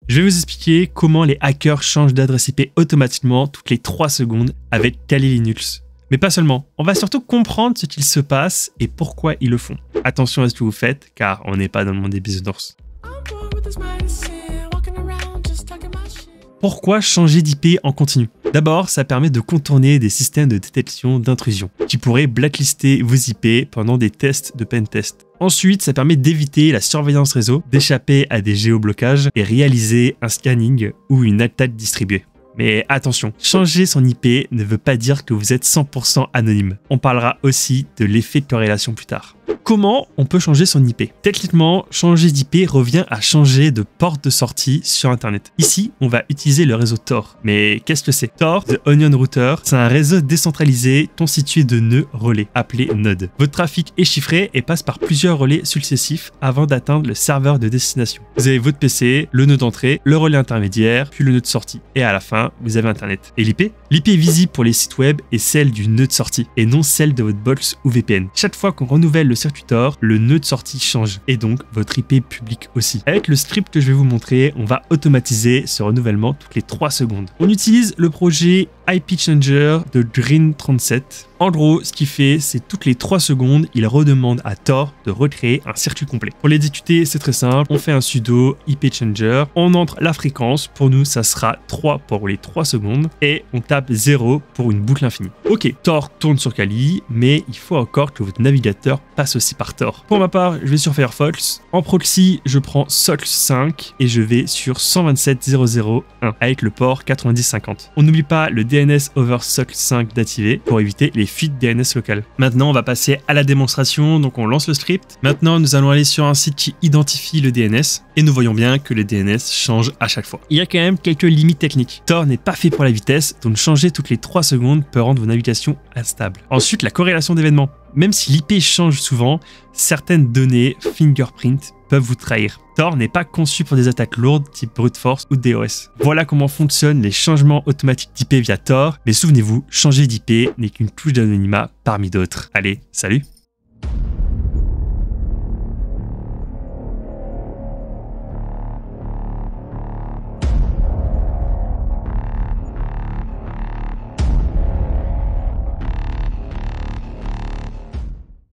Je vais vous expliquer comment les hackers changent d'adresse IP automatiquement toutes les 3 secondes avec Kali Linux. Mais pas seulement, on va surtout comprendre ce qu'il se passe et pourquoi ils le font. Attention à ce que vous faites, car on n'est pas dans le monde des bisounours. Pourquoi changer d'IP en continu? D'abord, ça permet de contourner des systèmes de détection d'intrusion qui pourraient blacklister vos IP pendant des tests de pentest. Ensuite, ça permet d'éviter la surveillance réseau, d'échapper à des géoblocages et réaliser un scanning ou une attaque distribuée. Mais attention, changer son IP ne veut pas dire que vous êtes 100% anonyme. On parlera aussi de l'effet de corrélation plus tard. Comment on peut changer son IP? Techniquement, changer d'IP revient à changer de porte de sortie sur Internet. Ici, on va utiliser le réseau Tor. Mais qu'est-ce que c'est? Tor, The Onion Router, c'est un réseau décentralisé constitué de nœuds relais, appelés nodes. Votre trafic est chiffré et passe par plusieurs relais successifs avant d'atteindre le serveur de destination. Vous avez votre PC, le nœud d'entrée, le relais intermédiaire, puis le nœud de sortie. Et à la fin, vous avez Internet. Et l'IP? L'IP est visible pour les sites web et celle du nœud de sortie, et non celle de votre box ou VPN. Chaque fois qu'on renouvelle le circuit Tor, le nœud de sortie change, et donc votre IP publique aussi. Avec le script que je vais vous montrer, on va automatiser ce renouvellement toutes les 3 secondes. On utilise le projet IP Changer de Green37. En gros, ce qu'il fait, c'est toutes les 3 secondes, il redemande à Tor de recréer un circuit complet. Pour l'exécuter, c'est très simple. On fait un sudo IP Changer, on entre la fréquence. Pour nous, ça sera 3 pour les 3 secondes et on tape 0 pour une boucle infinie. Ok, Tor tourne sur Kali, mais il faut encore que votre navigateur passe aussi par Tor. Pour ma part, je vais sur Firefox. En proxy, je prends SOCL 5 et je vais sur 127.0.0.1 avec le port 9050. On n'oublie pas le DNS over SOCL 5 d'activer pour éviter les fuites DNS locales. Maintenant, on va passer à la démonstration. Donc, on lance le script. Maintenant, nous allons aller sur un site qui identifie le DNS et nous voyons bien que le DNS change à chaque fois. Il y a quand même quelques limites techniques. Tor n'est pas fait pour la vitesse, donc changer toutes les 3 secondes peut rendre vos navigations instables. Ensuite, la corrélation d'événements. Même si l'IP change souvent, certaines données fingerprint peuvent vous trahir. Tor n'est pas conçu pour des attaques lourdes type brute force ou DOS. Voilà comment fonctionnent les changements automatiques d'IP via Tor, mais souvenez-vous, changer d'IP n'est qu'une touche d'anonymat parmi d'autres. Allez, salut!